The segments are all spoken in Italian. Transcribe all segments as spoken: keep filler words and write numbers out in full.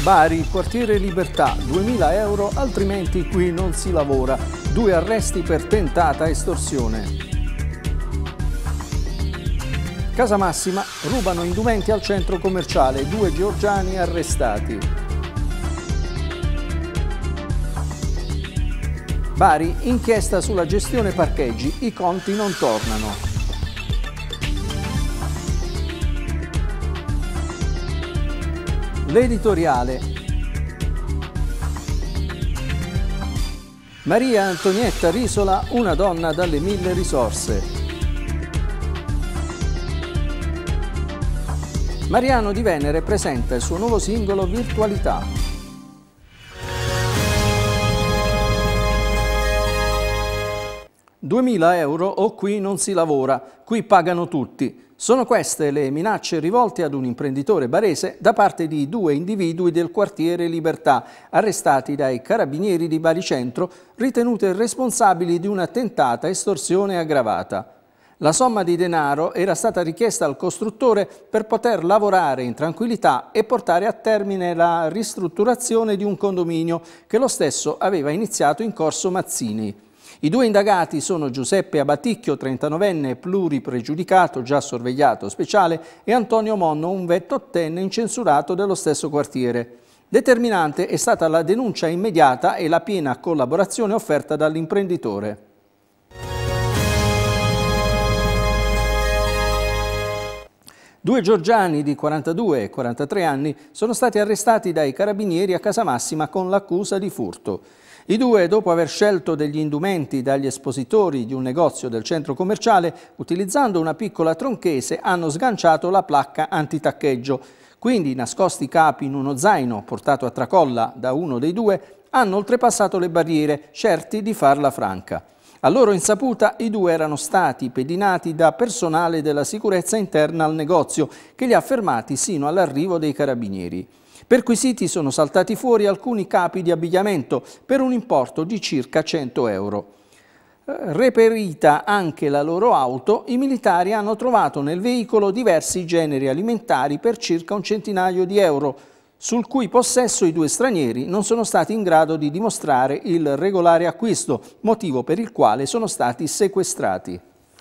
Bari, quartiere Libertà, duemila euro, altrimenti qui non si lavora. Due arresti per tentata estorsione. Casamassima, rubano indumenti al centro commerciale, due georgiani arrestati. Bari, inchiesta sulla gestione parcheggi, i conti non tornano. L'editoriale. Maria Antonietta Risola, una donna dalle mille risorse. Mariano Di Venere presenta il suo nuovo singolo Virtualità. duemila euro o qui non si lavora, qui pagano tutti. Sono queste le minacce rivolte ad un imprenditore barese da parte di due individui del quartiere Libertà, arrestati dai carabinieri di Baricentro, ritenute responsabili di una tentata estorsione aggravata. La somma di denaro era stata richiesta al costruttore per poter lavorare in tranquillità e portare a termine la ristrutturazione di un condominio che lo stesso aveva iniziato in Corso Mazzini. I due indagati sono Giuseppe Abaticchio, trentanovenne pluripregiudicato, già sorvegliato speciale, e Antonio Monno, un ventottenne incensurato dello stesso quartiere. Determinante è stata la denuncia immediata e la piena collaborazione offerta dall'imprenditore. Due georgiani di quarantadue e quarantatré anni sono stati arrestati dai carabinieri a Casamassima con l'accusa di furto. I due, dopo aver scelto degli indumenti dagli espositori di un negozio del centro commerciale, utilizzando una piccola tronchese, hanno sganciato la placca antitaccheggio. Quindi, nascosti i capi in uno zaino portato a tracolla da uno dei due, hanno oltrepassato le barriere, certi di farla franca. A loro insaputa, i due erano stati pedinati da personale della sicurezza interna al negozio, che li ha fermati sino all'arrivo dei carabinieri. Perquisiti sono saltati fuori alcuni capi di abbigliamento per un importo di circa cento euro. Reperita anche la loro auto, i militari hanno trovato nel veicolo diversi generi alimentari per circa un centinaio di euro, sul cui possesso i due stranieri non sono stati in grado di dimostrare il regolare acquisto, motivo per il quale sono stati sequestrati.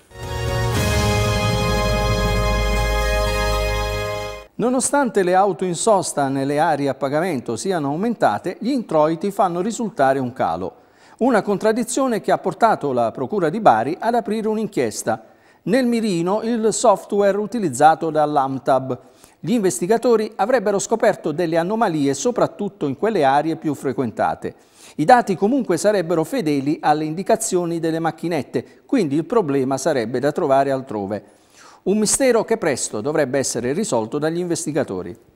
Nonostante le auto in sosta nelle aree a pagamento siano aumentate, gli introiti fanno risultare un calo. Una contraddizione che ha portato la Procura di Bari ad aprire un'inchiesta. Nel mirino il software utilizzato dall'AMTAB. Gli investigatori avrebbero scoperto delle anomalie soprattutto in quelle aree più frequentate. I dati comunque sarebbero fedeli alle indicazioni delle macchinette, quindi il problema sarebbe da trovare altrove. Un mistero che presto dovrebbe essere risolto dagli investigatori.